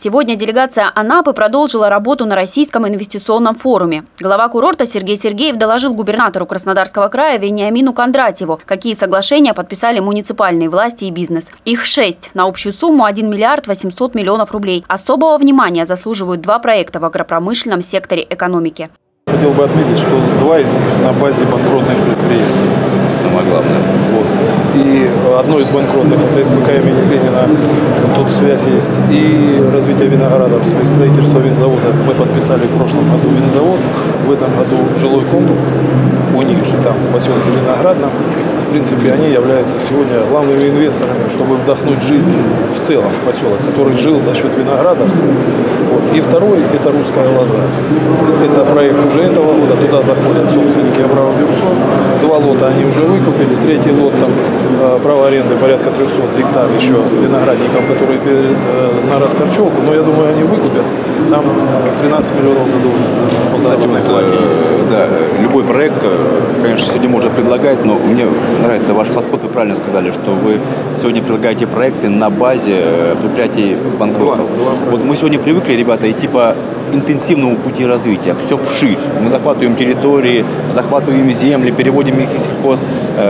Сегодня делегация Анапы продолжила работу на Российском инвестиционном форуме. Глава курорта Сергей Сергеев доложил губернатору Краснодарского края Вениамину Кондратьеву, какие соглашения подписали муниципальные власти и бизнес. Их 6 на общую сумму 1 миллиард 800 миллионов рублей. Особого внимания заслуживают 2 проекта в агропромышленном секторе экономики. Хотел бы отметить, что 2 из них на базе банкротных предприятий. Самое главное. Вот. И одно из банкротных – это СПК имени Ленина, тут связь есть. И развитие виноградарства и строительство винзавода. Мы подписали в прошлом году винзавод, в этом году жилой комплекс. У них же там в поселке Виноградном. В принципе, они являются сегодня главными инвесторами, чтобы вдохнуть жизнь в целом в поселок, который жил за счет виноградарства. Вот. И второй – это русская лоза. Это проект уже этого года. Туда заходят собственники Абрау Дюрсо. 2 лота они уже выкупили. 3-й лот, там право аренды порядка 300 гектар еще виноградников, которые на раскорчевку. Но я думаю, они выкупят. Там 13 миллионов задолженности по заработной плате есть. Да, любой проект, конечно, сегодня можно предлагать, но мне нравится ваш подход. Вы правильно сказали, что вы сегодня предлагаете проекты на базе предприятий банкротов. Вот мы сегодня привыкли, ребята, идти по интенсивному пути развития. Все вширь. Мы захватываем территории, захватываем земли, переводим их из сельхоз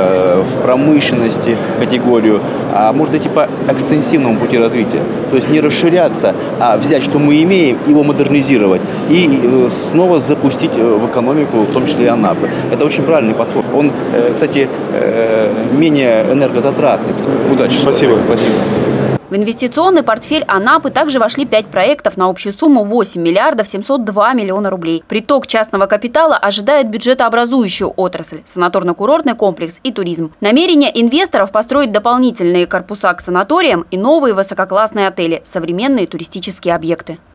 в промышленности категорию. А можно идти по экстенсивному пути развития. То есть не расширяться, а взять, что мы имеем, его модернизировать и снова запустить в экономику, в том числе и Анапы. Это очень правильный подход. Он, кстати, менее энергозатратный. Удачи. Спасибо. Спасибо. В инвестиционный портфель Анапы также вошли 5 проектов на общую сумму 8 миллиардов 702 миллиона рублей. Приток частного капитала ожидает бюджетообразующую отрасль – санаторно-курортный комплекс и туризм. Намерение инвесторов построить дополнительные корпуса к санаториям и новые высококлассные отели – современные туристические объекты.